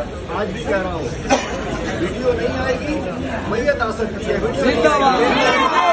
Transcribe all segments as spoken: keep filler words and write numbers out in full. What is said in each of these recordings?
आज भी कह रहा हूँ, वीडियो नहीं आएगी, मैयत आ सकती है।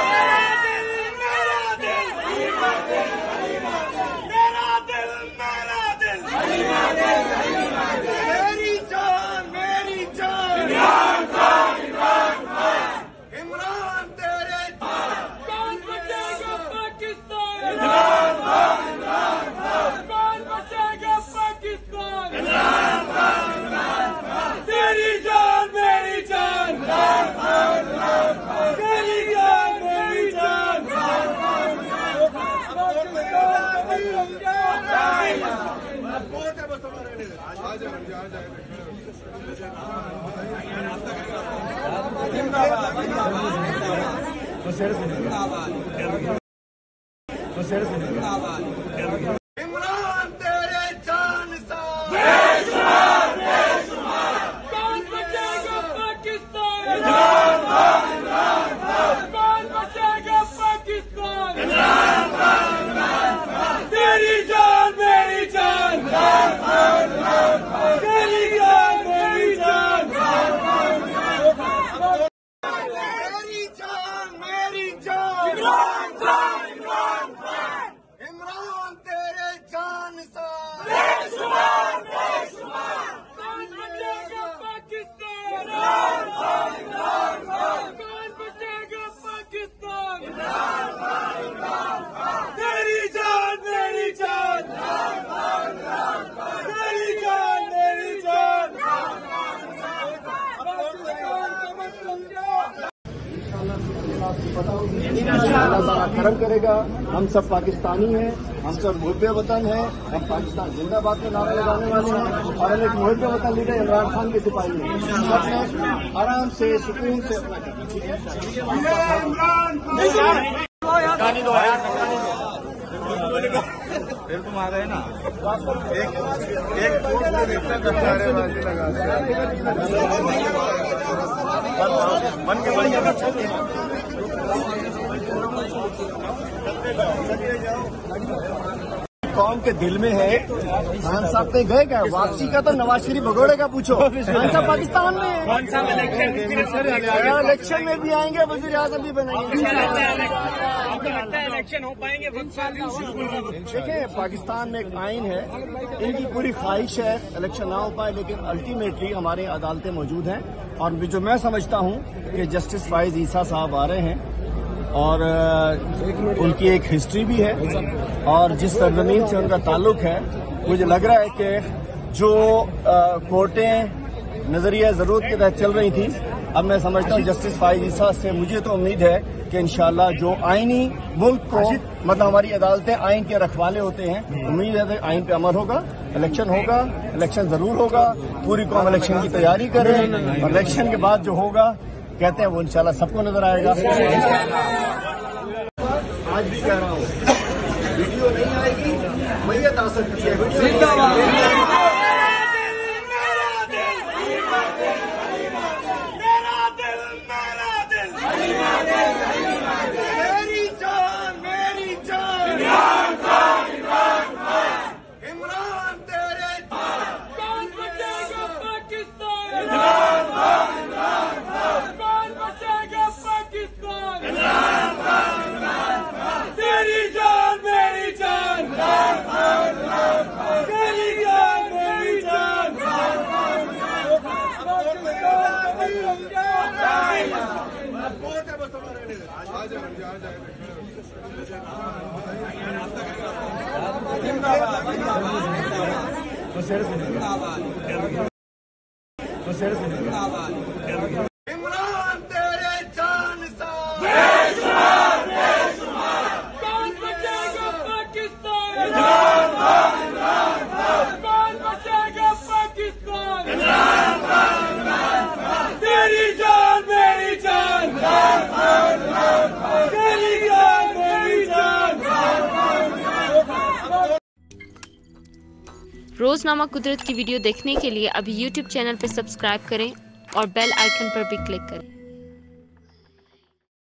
इमरान तेरे जान सा बेशुमार बेशुमार, कौन बचेगा पाकिस्तान, इमरान खान इमरान खान, कौन बचेगा पाकिस्तान, इमरान खान इमरान खान, तेरी जान मेरी जान, इमरान खान इमरान खान, तेरी जान मेरी जान, इमरान खान इमरान खान, तेरी जान मेरी जान, इमरान खान इमरान खान, इमरान तेरे जान सा बेशुमार बेशुमार, कौन बचेगा पाकिस्तान, इमरान खान इमरान खान, कौन बचेगा पाकिस्तान, इमरान खान इमरान खान, तेरी जान मेरी जान, इमरान खान इमरान खान, तेरी जान मेरी जान, इमरान खान इमरान खान। अल्लाह करम करेगा। हम सब पाकिस्तानी हैं, हम सब मुहब्बे वतन हैं, हम पाकिस्तान जिंदाबाद के नारे लगाने वाले हैं और हम एक मुहब्बे वतन लीडर इमरान खान के सिपाही हैं। सबने आराम से सुकून से अपना फिर तुम आ गए ना, एक एक मन के बढ़िया कौम के दिल में है। खान साहब पे गए क्या? वापसी का तो नवाज शरीफ भगोड़े का पूछो। खान साहब पाकिस्तान में कौन सा इलेक्शन में भी आएंगे, वज़ीर आज़म भी बनेंगे। आपको लगता है इलेक्शन हो पाएंगे? देखिए, पाकिस्तान में एक आइन है, इनकी पूरी ख्वाहिश है इलेक्शन ना हो पाए, लेकिन अल्टीमेटली हमारी अदालतें मौजूद हैं और जो मैं समझता हूँ कि जस्टिस फाइज ईसा साहब आ रहे हैं और उनकी एक हिस्ट्री भी है और जिस सरजमीन से उनका ताल्लुक है, मुझे लग रहा है कि जो कोर्टें नजरिया जरूरत के तहत चल रही थी, अब मैं समझता हूँ जस्टिस फाइज ईसा से मुझे तो उम्मीद है कि इंशाल्लाह जो आईनी मुल्क को मतलब हमारी अदालतें आइन के रखवाले होते हैं, उम्मीद है कि आइन पे अमल होगा, इलेक्शन होगा, इलेक्शन जरूर होगा, पूरी कौम इलेक्शन की तैयारी करे और इलेक्शन के बाद जो होगा कहते हैं वो इंशाल्लाह सबको नजर आएगा। आज भी कह रहा हूँ, वीडियो नहीं आएगी, मैयत आ सकती है। इमरान तेरे जान सा बेशुमार बेशुमार, कौन बचेगा पाकिस्तान, इमरान खान इमरान खान, कौन बचेगा पाकिस्तान, इमरान खान इमरान खान, तेरी जान मेरी जान, इमरान खान इमरान खान, तेरी जान मेरी जान, इमरान खान इमरान खान। रोजनामा कुदरत की वीडियो देखने के लिए अभी यूट्यूब चैनल पर सब्सक्राइब करें और बेल आइकन पर भी क्लिक करें।